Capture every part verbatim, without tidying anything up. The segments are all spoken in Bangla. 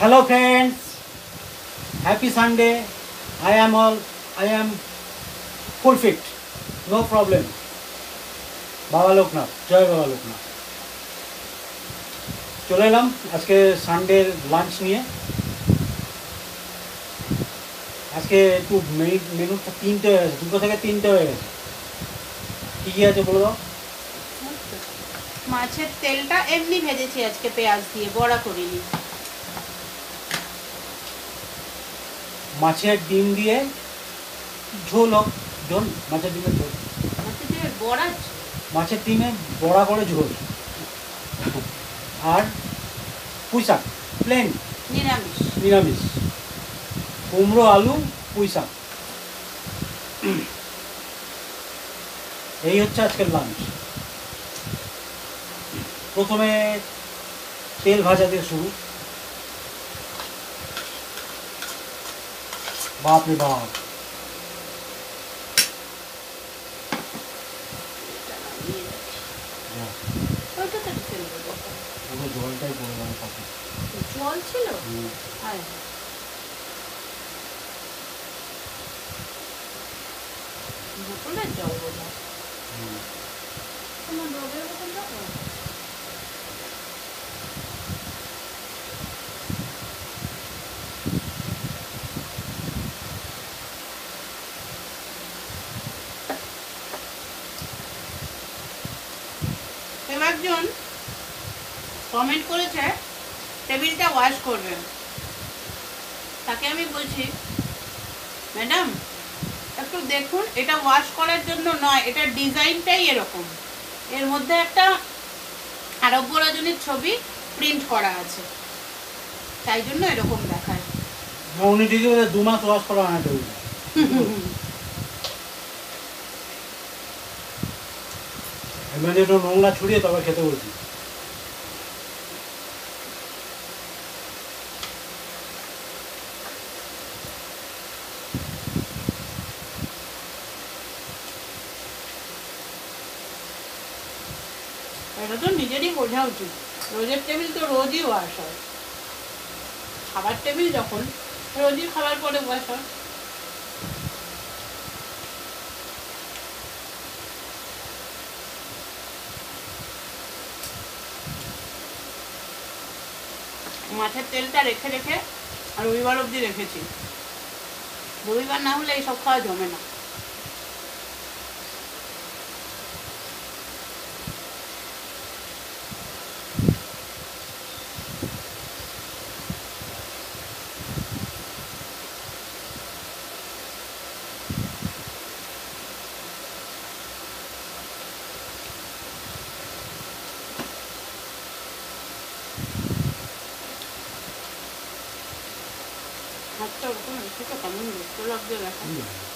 Hello friends, happy Sunday. I am all I am full fit, no problem. বাবা লোকনাথ, জয় বাবা লোকনাথ। চলে এলাম আজকে সানডের লাঞ্চ নিয়ে। আজকে একটু মেনুটা তিনটে হয়ে গেছে, দুটো থেকে তিনটে হয়ে গেছে। কী কী আছে বলে দাও। মাছের তেলটা এমনি ভেজেছি আজকে পেঁয়াজ দিয়ে, বড়া করিনি। মাছের ডিম দিয়ে ঝোল হোক, ঝোল মাছের ডিমের ঝোল, মাছের ডিমের বড়া, মাছের ডিমে বড়া করে ঝোল, আর পুঁই শাক প্লেন নিরামিষ নিরামিষ কুমড়ো আলু পুঁই শাক। এই হচ্ছে আজকের লাঞ্চ। প্রথমে তেল ভাজা দিয়ে শুরু। বাপ রে বাপ, পুরো জলটাই পড়ে গেল পাশে। জল ছিল। বোতলের জল বোঝা তোমার রবের বোতল যাবো। একজন কমেন্ট করেছে টেবিলটা ওয়াশ করবেন, তাকে আমি বলছি ম্যাডাম একটু দেখুন, এটা ওয়াশ করার জন্য নয়, এটা ডিজাইনটাই এরকম। এর মধ্যে একটা আরব্য রজনীর ছবি প্রিন্ট করা আছে, তাই জন্য এরকম দেখায়। উনি ঠিকই বলে দু মাস ওয়াশ করা হয় না টেবিল। এমনি একটু নোংরা ছড়িয়ে তবে খেতে বলছি। এটা তো নিজেরই বোঝা উচিত, রোজের টেবিল তো রোজই ওয়াশ হয়, খাবার টেবিল যখন রোজই খাবার পরে ওয়াশ হয়। মাছের তেলটা রেখে রেখে আর রবিবার অবধি রেখেছি, রবিবার না হলে এইসব খাওয়া জমে না। হাতটা ওরকম রেখে তো কেমন দেখতে লাগছে দেখা।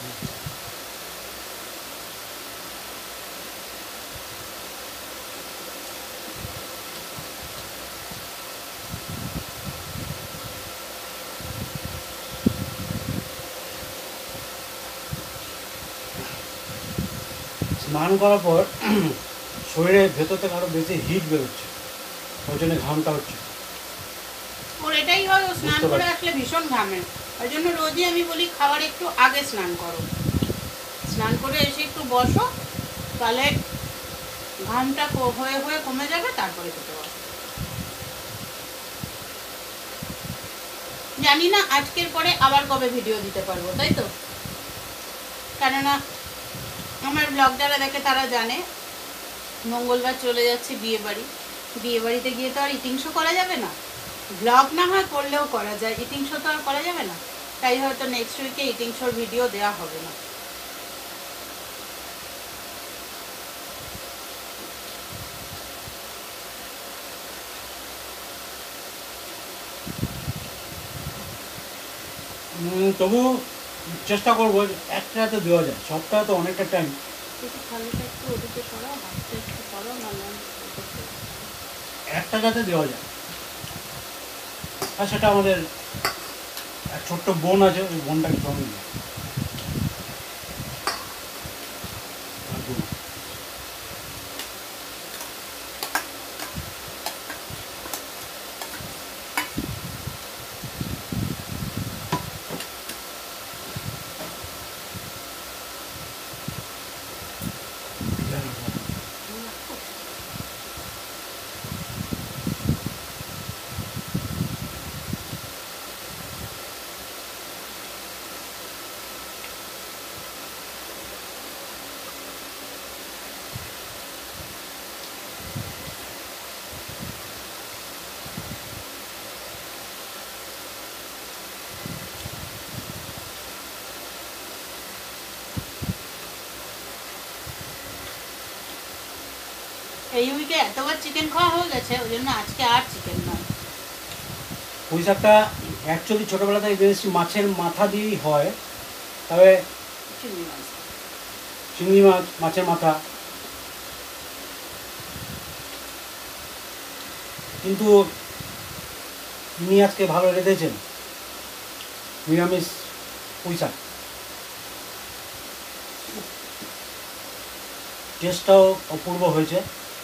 স্নান করার পর শরীরের ভেতর থেকে আরো বেশি হিট বেরোচ্ছে, ওই জন্য ঘামটা হচ্ছে। ওর এটাই হয়, ও স্নান করে আসলে ভীষণ ঘামে, ওই জন্য রোজই আমি বলি খাবার একটু আগে স্নান করো, স্নান করে এসে একটু বসো, তাহলে ঘামটা হয়ে হয়ে কমে যাবে, তারপরে খেতে বসো। জানি না আজকের পরে আবার কবে ভিডিও দিতে পারবো, তাই তো? কেননা আমার ব্লগ যারা দেখে তারা জানে মঙ্গলবার চলে যাচ্ছে বিয়ে বাড়ি, বিয়ে বাড়িতে গিয়ে তো আর ইটিং শো করা যাবে না। ব্লগ না হয় করলেও করা যায়, ইটিং শো তো আর করা যাবে না, তাই হয়তো নেক্সট উইকে ইটিং শোর ভিডিও দেওয়া হবে না। তবু চেষ্টা করবো একটা রাতে দেওয়া যায়, সপ্তাহে তো অনেকটা টাইম। একটা রাতে দেওয়া যায়, আর সেটা আমাদের এক ছোট্ট বোন আছে, ওই বোনটাকে সঙ্গে নিয়ে এই উইকে এতবার চিকেন খাওয়া হয়ে গেছে, ওই জন্য আজকে আর চিকেন নয়। পুঁই শাকটা অ্যাকচুয়ালি ছোটোবেলা থেকে বেশি মাছের মাথা দিয়েই হয়, তবে চিংড়ি মাছ চিংড়ি মাছ, মাছের মাথা, কিন্তু ইনি আজকে ভালো রেঁধেছেন নিরামিষ পুঁই শাক। টেস্টটাও অপূর্ব হয়েছে।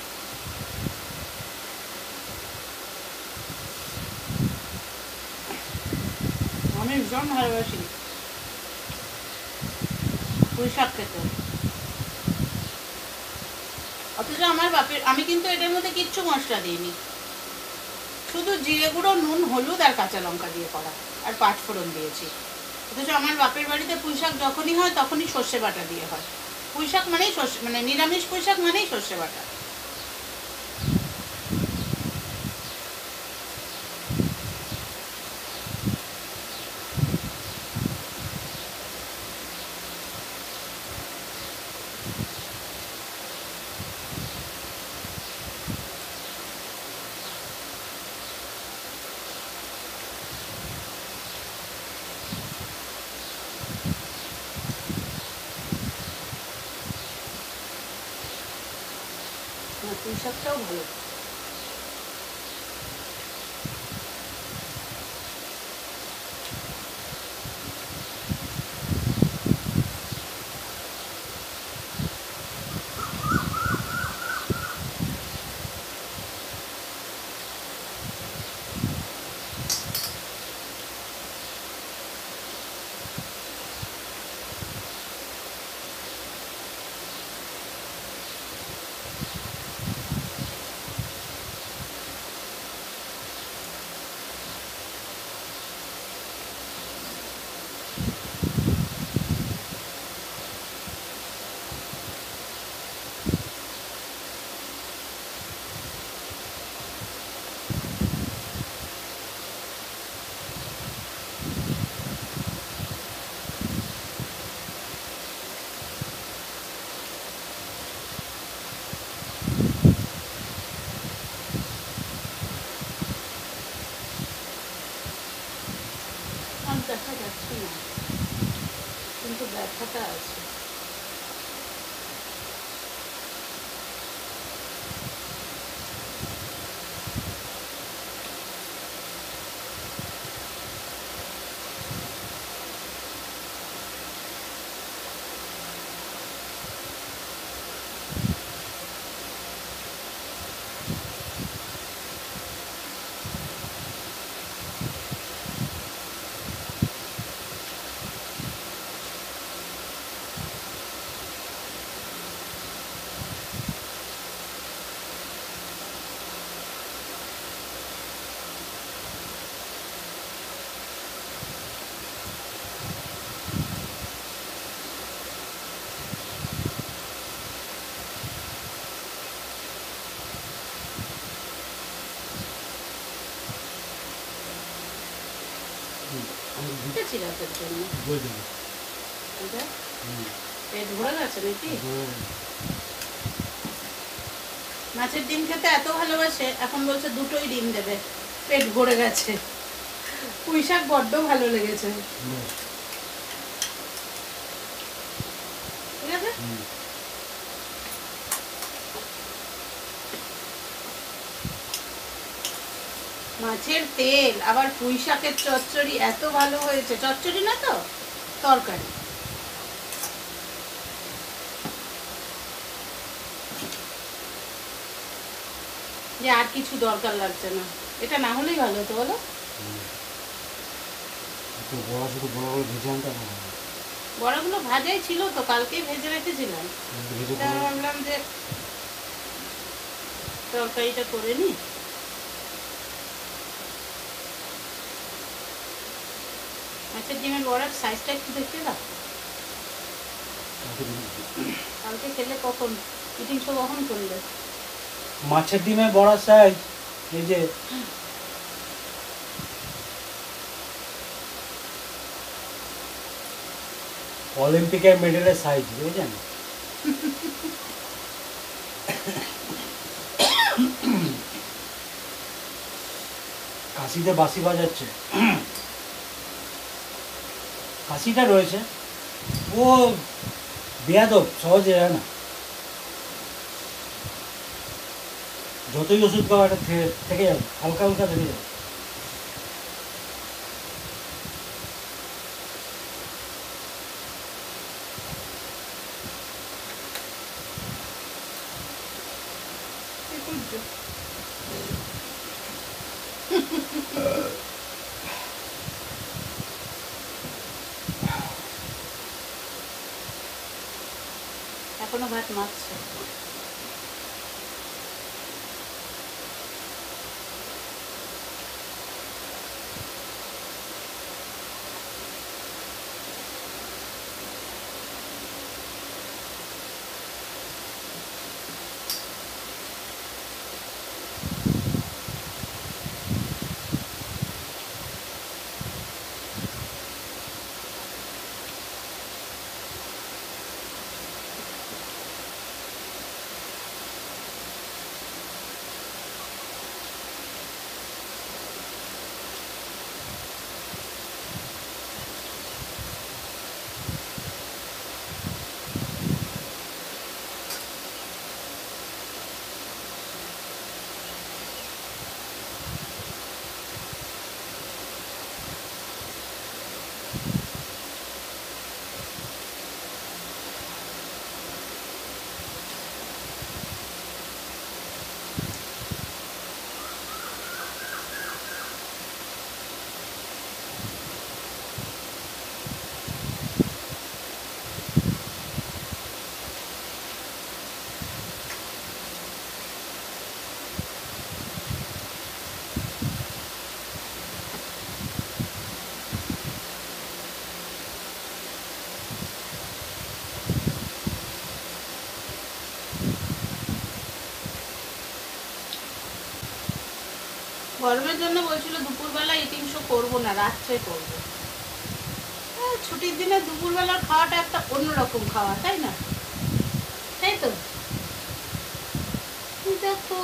আমি ভীষণ ভালোবাসি পুঁই শাক খেতে। অথচ আমার বাপের, আমি কিন্তু এটার মধ্যে কিচ্ছু মশলা দিইনি, শুধু জিরে গুঁড়ো, নুন, হলুদ আর কাঁচা লঙ্কা দিয়ে করা, আর পাঁচ ফোড়ন দিয়েছি। অথচ আমার বাপের বাড়িতে পুঁই শাক যখনই হয় তখনই সর্ষে বাটা দিয়ে হয়। পুঁই শাক মানেই সর্ষে, মানে নিরামিষ পুঁই শাক মানেই সর্ষে বাটা। পুঁই শাকটাও ভালো। দেখা যাচ্ছে না, কিন্তু ব্যথাটা আছে। বুঝেছি রাতের জন্য পেট ভরে গেছে নাকি? মাছের ডিম খেতে এত ভালোবাসে, এখন বলছে দুটোই ডিম দেবে, পেট ভরে গেছে। পুঁই শাক বড্ড ভালো লেগেছে। ঠিক আছে, মাছের তেল আবার পুঁই শাকের চচ্চড়ি এত ভালো হয়েছে। চচ্চড়ি না তো, তরকারি। যে আর কিছু দরকার লাগছে না, এটা না হলেই ভালো হতো বলো। বড়াগুলো ভাজাই ছিল তো, কালকেই ভেজে রেখেছিলাম। ভাবলাম যে তরকারিটা করে নি। মাছের ডিমের বড়ার সাইজটা একটু দেখতে দাও। কালকে খেলে কখন ইটিং শো কখন করলে? মাছের ডিমের বড়ার সাইজ এই যে অলিম্পিকের মেডেলের সাইজ, বুঝেছেন? কাশিতে বাঁশি বাজাচ্ছে। কাশিটা রয়েছে, ও বেয়াদব, সহজে যায় না। যতই ওষুধ খাওয়া এটা থেকে যাবে, হালকা হালকা থেকে যাবে। এখনো ভাত মাখছে। গরমের জন্য বলছিল দুপুরবেলা ইটিং শো করবো না, রাত্রে করবো। ছুটির দিনে দুপুরবেলার খাওয়াটা একটা অন্যরকম খাওয়া, তাই না? তাই তো দেখো,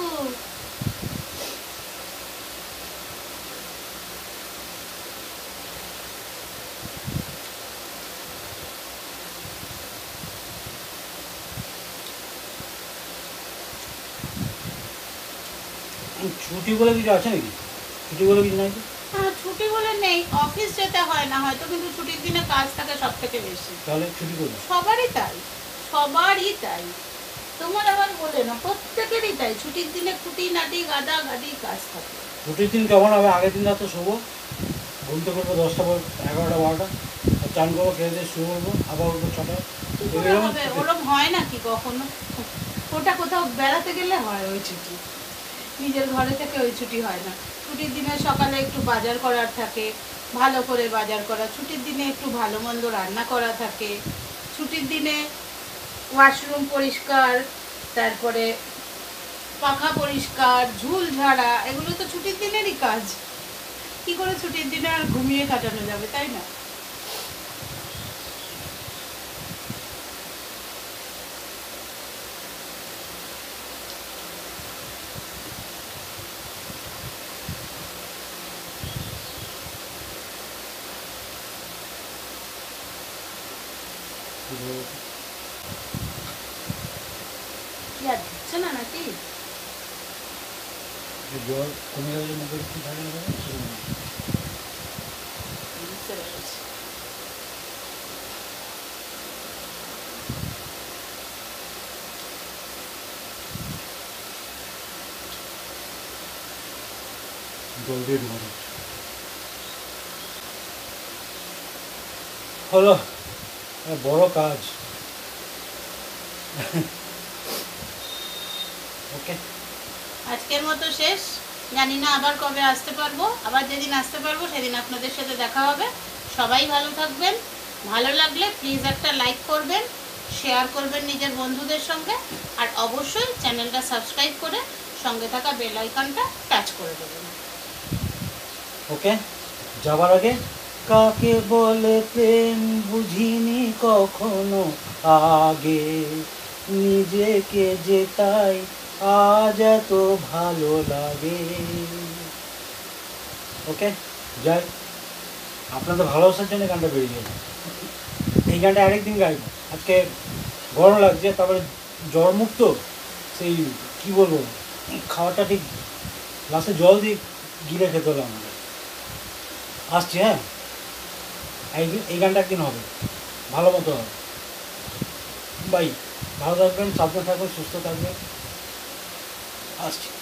ছুটি বলে কিছু আছে নাকি? ছুটি বলে কিছু নাই তো? হ্যাঁ, ছুটি বলে নেই, অফিস যেতে হয় না হয়তো, কিন্তু ছুটির দিনে কাজ থাকে সব থেকে বেশি। তাহলে ছুটি করবো? সবারই তাই, সবারই তাই। তোমার আবার বলে না, প্রত্যেকেরই তাই। ছুটির দিনে খুঁটি নাটি গাদা গাদি কাজ থাকে। ছুটির দিন কেমন হবে? আগের দিন রাতে শোবো, ঘুমতে করবো দশটা পর এগারোটা বারোটা, চান করবো, খেয়ে দিয়ে শুয়ে পড়বো, আবার উঠবো ছটায়। ওরম হয় নাকি কখনো? ওটা কোথাও বেড়াতে গেলে হয় ওই ছুটি, নিজের ঘরে থেকে ওই ছুটি হয় না। ছুটির দিনে সকালে একটু বাজার করার থাকে, ভালো করে বাজার করা। ছুটির দিনে একটু ভালো মন্দ রান্না করা থাকে। ছুটির দিনে ওয়াশরুম পরিষ্কার, তারপরে পাখা পরিষ্কার, ঝুল ঝাড়া, এগুলো তো ছুটির দিনেরই কাজ। কি করে ছুটির দিনে আর ঘুমিয়ে কাটানো যাবে, তাই না? না নাকি জ্বর কমে গেলে মুখে কি থাকে না? জল দিয়ে ঢুকানো হলো বড় কাজ। ওকে, আজকের মতো শেষ। জানি না আবার কবে আসতে পারবো, আবার যেদিন আসতে পারবো সেদিন আপনাদের সাথে দেখা হবে। সবাই ভালো থাকবেন। ভালো লাগলে প্লিজ একটা লাইক করবেন, শেয়ার করবেন নিজের বন্ধুদের সঙ্গে, আর অবশ্যই চ্যানেলটা সাবস্ক্রাইব করে সঙ্গে থাকা বেল আইকনটা টাচ করে দেবেন। ওকে, যাবার আগে কাকে বলে প্রেম বুঝিনি কখনো আগে, নিজেকে যে তাই আজ এত ভালো লাগে। ওকে যাই, আপনাদের ভালোবাসার জন্য গানটা বেরিয়ে যায়। এই গানটা আরেকদিন গাইব, আজকে গরম লাগছে, তারপরে জ্বরমুক্ত, সেই কী বলবো, খাওয়াটা ঠিক লাস্টে জল দিয়ে গিলে খেতে হলো আমাদের। আসছি, হ্যাঁ, এই এই গানটা একদিন হবে, ভালো মতো হবে। বাই, ভালো থাকবেন, সাবধানে থাকবেন, সুস্থ থাকবেন, আসছি।